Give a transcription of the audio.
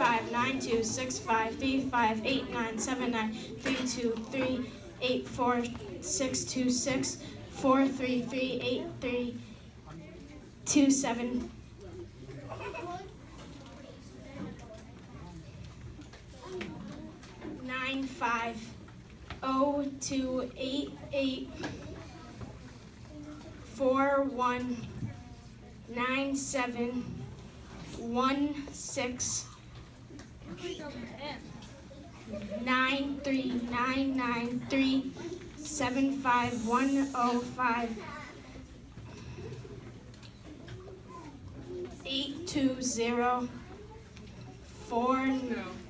9, 2, 6, 5, 3, 5, 8, 9, 7, 9, 3, 2, 3, 8, 4, 6, 2, 6, 4, 3, 3, 8, 3, 2, 7. 9, 5, 0, 2, 8, 8, 4,